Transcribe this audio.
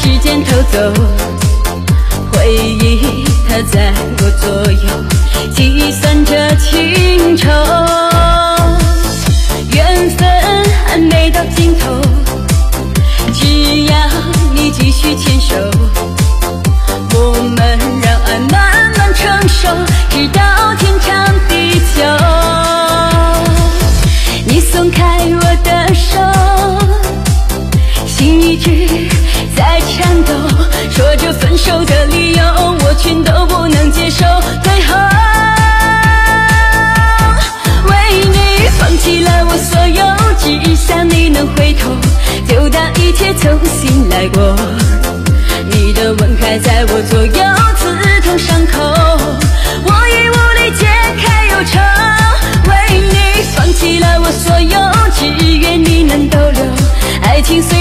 时间偷走，回忆它在我左右，计算着情仇，缘分还没到尽头，只要你继续牵手，我们让爱慢慢成熟，直到天长地久。你松开我的手，心一直在颤抖，说着分手的理由，我全都不能接受。最后为你放弃了我所有，只想你能回头，就当一切重新来过。你的吻还在我左右，刺痛伤口，我已无力解开忧愁。为你放弃了我所有，只愿你能逗留，爱情虽